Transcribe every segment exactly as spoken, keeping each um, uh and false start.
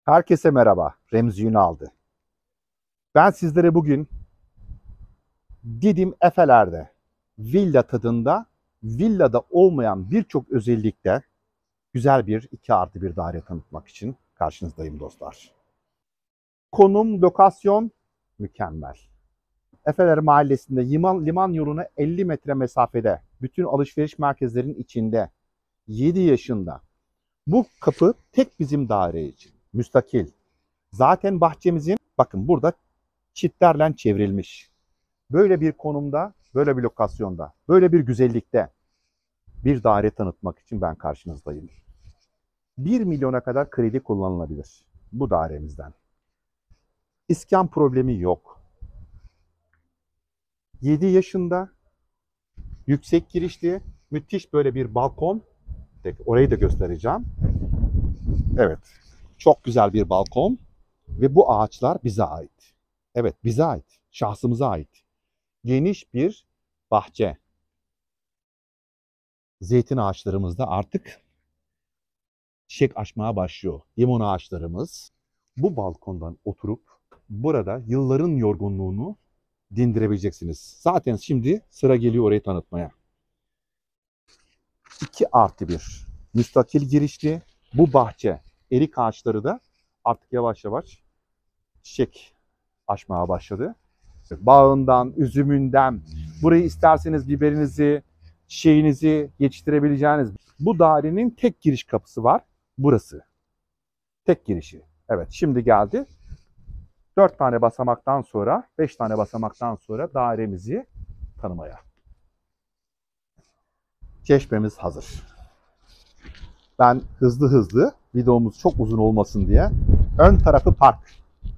Herkese merhaba. Remzi Ünal'dı. Ben sizlere bugün Didim Efeler'de villa tadında, villada olmayan birçok özellikte güzel bir iki artı bir daire tanıtmak için karşınızdayım dostlar. Konum, lokasyon mükemmel. Efeler Mahallesi'nde liman, liman yoluna elli metre mesafede, bütün alışveriş merkezlerinin içinde, yedi yaşında. Bu kapı tek bizim daire için. Müstakil. Zaten bahçemizin, bakın burada çitlerle çevrilmiş. Böyle bir konumda, böyle bir lokasyonda, böyle bir güzellikte bir daire tanıtmak için ben karşınızdayım. bir milyona kadar kredi kullanılabilir bu dairemizden. İskan problemi yok. yedi yaşında, yüksek girişli, müthiş böyle bir balkon. Orayı da göstereceğim. Evet, çok güzel bir balkon ve bu ağaçlar bize ait. Evet, bize ait, şahsımıza ait. Geniş bir bahçe. Zeytin ağaçlarımız da artık çiçek açmaya başlıyor. Limon ağaçlarımız. Bu balkondan oturup burada yılların yorgunluğunu dindirebileceksiniz. Zaten şimdi sıra geliyor orayı tanıtmaya. iki artı bir. Müstakil girişli. Bu bahçe, erik ağaçları da artık yavaş yavaş çiçek açmaya başladı. Bağından, üzümünden, burayı isterseniz biberinizi, çiçeğinizi yetiştirebileceğiniz. Bu dairenin tek giriş kapısı var. Burası. Tek girişi. Evet, şimdi geldi. dört tane basamaktan sonra, beş tane basamaktan sonra dairemizi tanımaya. Çeşmemiz hazır. Ben hızlı hızlı, videomuz çok uzun olmasın diye, ön tarafı park.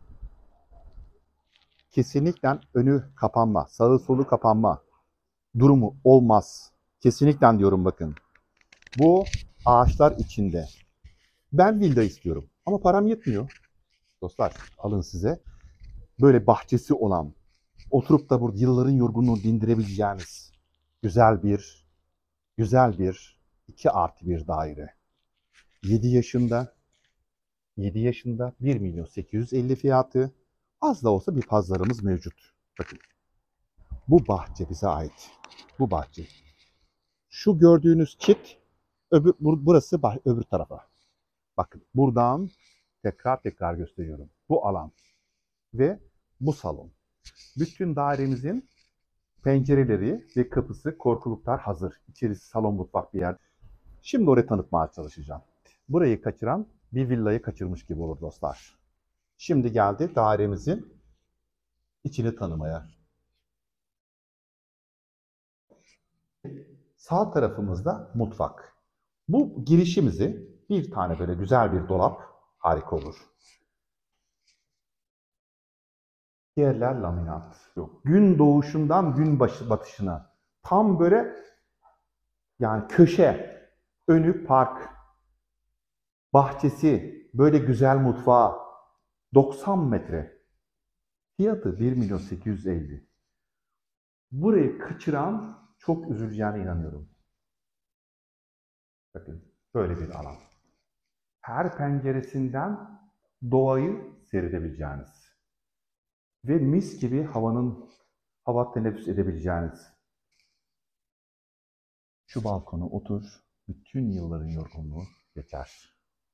Kesinlikle önü kapanma, sağı solu kapanma durumu olmaz. Kesinlikle diyorum bakın. Bu ağaçlar içinde. Ben villa istiyorum ama param yetmiyor. Dostlar alın size. Böyle bahçesi olan, oturup da burada yılların yorgunluğunu dindirebileceğiniz güzel bir, güzel bir iki artı bir daire. yedi yaşında, yedi yaşında bir milyon sekiz yüz elli fiyatı. Az da olsa bir pazarımız mevcut. Bakın. Bu bahçe bize ait. Bu bahçe. Şu gördüğünüz çit, öbür, burası öbür tarafa. Bakın buradan tekrar tekrar gösteriyorum. Bu alan ve bu salon. Bütün dairemizin pencereleri ve kapısı, korkuluklar hazır. İçerisi salon, mutfak bir yer. Şimdi orayı tanıtmaya çalışacağım. Burayı kaçıran bir villayı kaçırmış gibi olur dostlar. Şimdi geldi dairemizin içini tanımaya. Sağ tarafımızda mutfak. Bu girişimizi bir tane böyle güzel bir dolap harika olur. Yerler laminat. Yok. Gün doğuşundan gün batışına. Tam böyle yani köşe, önü park, bahçesi, böyle güzel mutfağı. doksan metre. Fiyatı bir milyon sekiz yüz elli. Burayı kaçıran çok üzüleceğine inanıyorum. Bakın böyle bir alan. Her penceresinden doğayı seyredebileceğiniz ve mis gibi havanın hava teneffüs edebileceğiniz. Şu balkona otur, bütün yılların yorgunluğu geçer.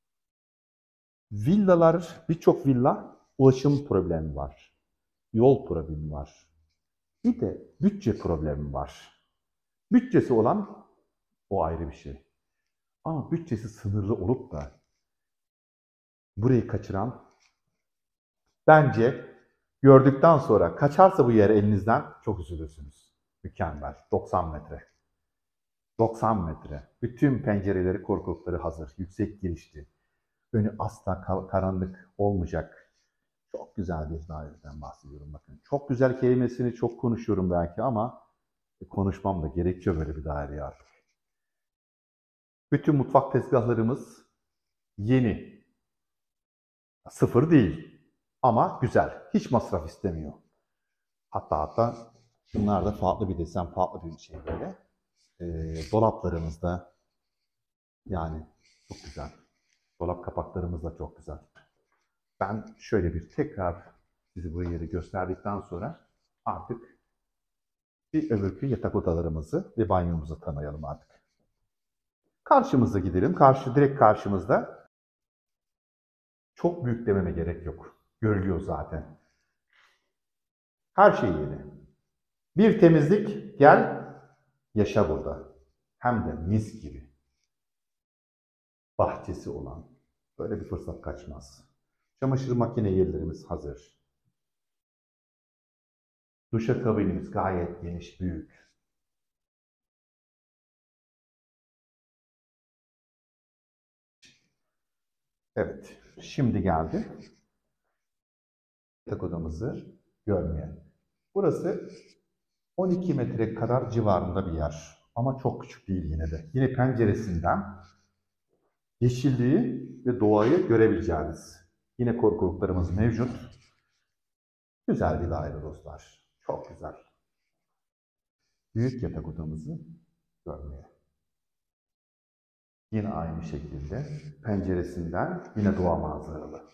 Villalar, birçok villa ulaşım problemi var. Yol problemi var. Bir de bütçe problemi var. Bütçesi olan o ayrı bir şey. Ama bütçesi sınırlı olup da burayı kaçıran bence gördükten sonra kaçarsa bu yer elinizden çok üzülürsünüz. Mükemmel. doksan metre. doksan metre. Bütün pencereleri, korkulukları hazır. Yüksek girişli. Önü asla karanlık olmayacak. Çok güzel bir daireden bahsediyorum bakın. Çok güzel kelimesini çok konuşuyorum belki ama konuşmam da gerekiyor böyle bir daireye artık. Bütün mutfak tezgahlarımız yeni. Sıfır değil ama güzel. Hiç masraf istemiyor. Hatta hatta bunlar da farklı bir desen, farklı bir şey böyle. E, dolaplarımızda yani çok güzel. Dolap kapaklarımız da çok güzel. Ben şöyle bir tekrar sizi bu yeri gösterdikten sonra artık bir öbürkü yatak odalarımızı ve banyomuzu tanıyalım artık. Karşımıza gidelim. Karşı, direkt karşımızda. Çok büyük dememe gerek yok. Görülüyor zaten. Her şey yeni. Bir temizlik, gel yaşa burada. Hem de mis gibi. Bahçesi olan. Böyle bir fırsat kaçmaz. Çamaşır makine yerlerimiz hazır. Duşakabinimiz gayet geniş, büyük. Evet, şimdi geldi yatak odamızı görmeye. Burası on iki metre kadar civarında bir yer. Ama çok küçük değil yine de. Yine penceresinden yeşilliği ve doğayı görebileceğiniz. Yine korkuluklarımız mevcut. Güzel bir daire dostlar. Çok güzel. Büyük yatak odamızı görmeye. Yine aynı şekilde penceresinden yine doğa manzaralı.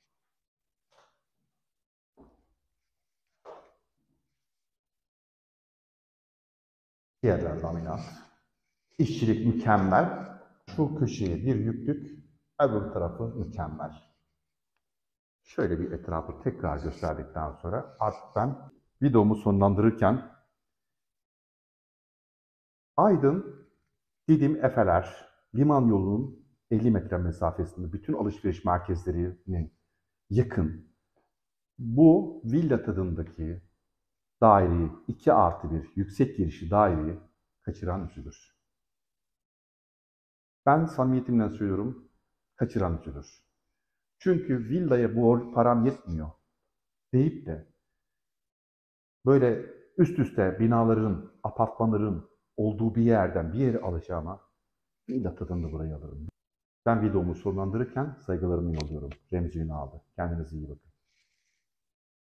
Yerler laminat. İşçilik mükemmel. Şu köşeye bir yüklük, öbür tarafı mükemmel. Şöyle bir etrafı tekrar gösterdikten sonra artık ben videomu sonlandırırken Aydın, Didim, Efeler, liman yolunun elli metre mesafesinde bütün alışveriş merkezlerinin yakın bu villa tadındaki daireyi, iki artı bir yüksek girişli daireyi kaçıran üzülür. Ben samimiyetimle söylüyorum, kaçıran üzülür. Çünkü villaya bu param yetmiyor deyip de böyle üst üste binaların, apartmanların olduğu bir yerden bir yere alacağıma villa tadında burayı alırım. Ben videomu sonlandırırken saygılarımı yolluyorum. Remzi Ünal'dı. Kendinize iyi bakın.